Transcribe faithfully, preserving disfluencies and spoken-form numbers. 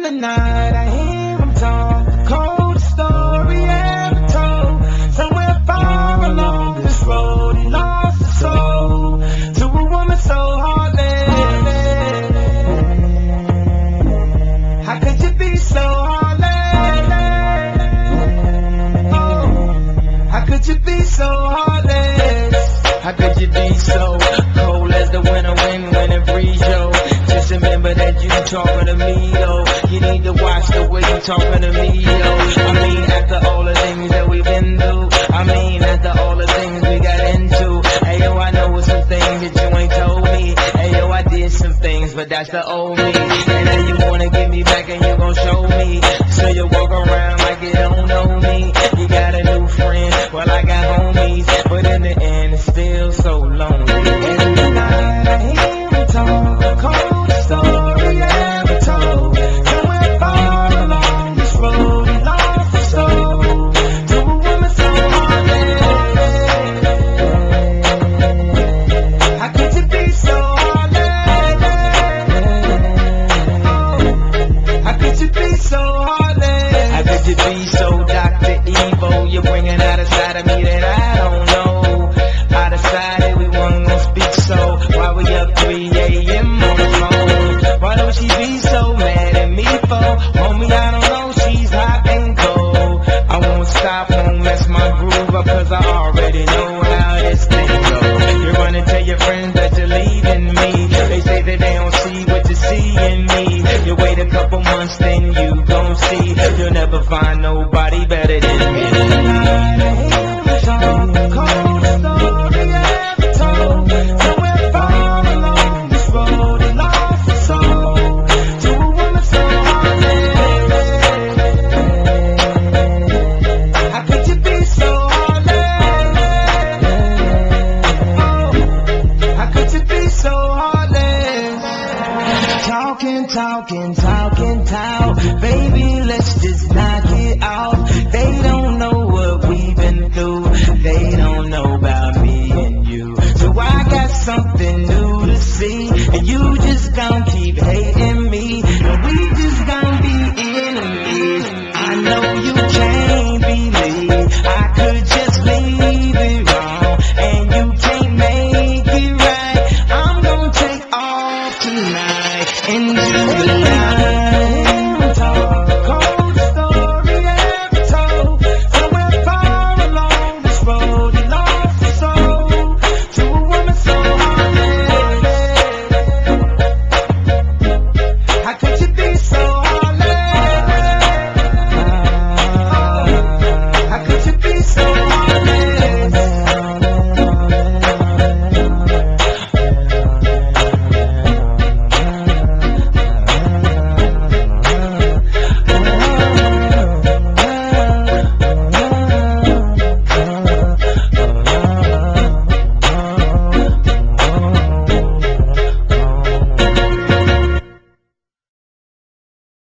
the night I hear him talk, cold story ever told. Somewhere far along this road he lost his soul to a woman so heartless. How could you be so heartless? Oh, how could you be so heartless? How could you be so cold as the winter wind when it breeze, yo? Just remember that you talking to me, yo. You need to watch the way you talking to me, yo. I mean, after all the things that we've been through, I mean, after all the things we got into. Hey, yo, I know some things that you ain't told me. Hey, yo, I did some things, but that's the old me. And now you wanna get me back and you gon' show me. So you walk around like you don't know me. You got a new friend, well, I got homies. But in the end, it's still so lonely. In the night, I hear him talk, cold story ever told. Somewhere far along this road, he lost his soul to a woman so heartless. How could you be so heartless? Oh, how could you be so heartless? How could you be so Doctor Evil? You're bringing out a side of me that I don't know. I decided we weren't gonna speak, so why we up three A M on the phone? Why don't she be so mad at me for? Homie, I don't know, she's hot and cold. I won't stop, won't mess my groove up, cause I already know how this thing goes. You run and tell your friends that you're leaving me. They say that they don't see what you see in me. You wait a couple months, then you gon' see. You'll never find nobody better than me. Cold story ever told. Somewhere far along this road, he lost his soul to a woman so heartless. How could you be so heartless? Oh, how could you be so heartless? Talking, talking, talking, talk. Baby, let's just knock it out. They don't know what we've been through. They don't know about me and you. So I got something new to see, and you just gon' keep hating